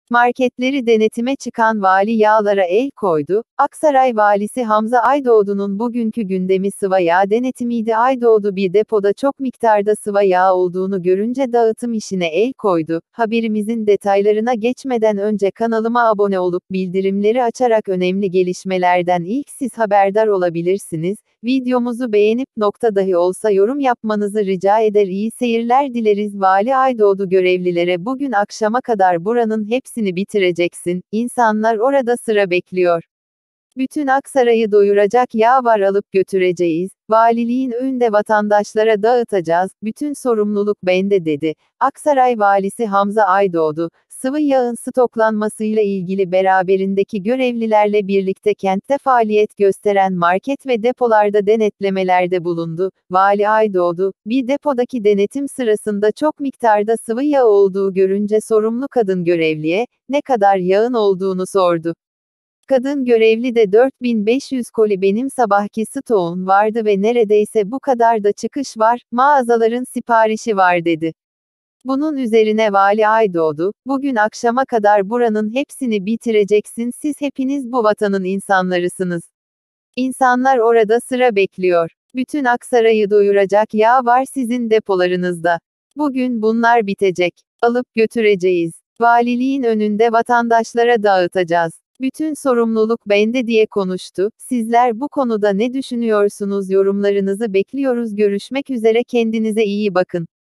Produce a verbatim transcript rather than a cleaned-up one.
Marketleri denetime çıkan vali yağlara el koydu. Aksaray valisi Hamza Aydoğdu'nun bugünkü gündemi sıva yağ denetimiydi. Aydoğdu bir depoda çok miktarda sıva yağ olduğunu görünce dağıtım işine el koydu. Haberimizin detaylarına geçmeden önce kanalıma abone olup bildirimleri açarak önemli gelişmelerden ilk siz haberdar olabilirsiniz. Videomuzu beğenip nokta dahi olsa yorum yapmanızı rica eder, iyi seyirler dileriz. Vali Aydoğdu görevlilere bugün akşama kadar buranın hepsini bitireceksin, İnsanlar orada sıra bekliyor. Bütün Aksaray'ı doyuracak yağ var, alıp götüreceğiz, valiliğin önünde vatandaşlara dağıtacağız, bütün sorumluluk bende dedi. Aksaray valisi Hamza Aydoğdu, sıvı yağın stoklanmasıyla ilgili beraberindeki görevlilerle birlikte kentte faaliyet gösteren market ve depolarda denetlemelerde bulundu. Vali Aydoğdu, bir depodaki denetim sırasında çok miktarda sıvı yağ olduğu görünce sorumlu kadın görevliye, ne kadar yağın olduğunu sordu. Kadın görevli de dört bin beş yüz koli benim sabahki stoğum vardı ve neredeyse bu kadar da çıkış var, mağazaların siparişi var dedi. Bunun üzerine Vali Aydoğdu, bugün akşama kadar buranın hepsini bitireceksin, siz hepiniz bu vatanın insanlarısınız. İnsanlar orada sıra bekliyor. Bütün Aksaray'ı doyuracak yağ var sizin depolarınızda. Bugün bunlar bitecek. Alıp götüreceğiz. Valiliğin önünde vatandaşlara dağıtacağız. Bütün sorumluluk bende diye konuştu. Sizler bu konuda ne düşünüyorsunuz? Yorumlarınızı bekliyoruz. Görüşmek üzere, kendinize iyi bakın.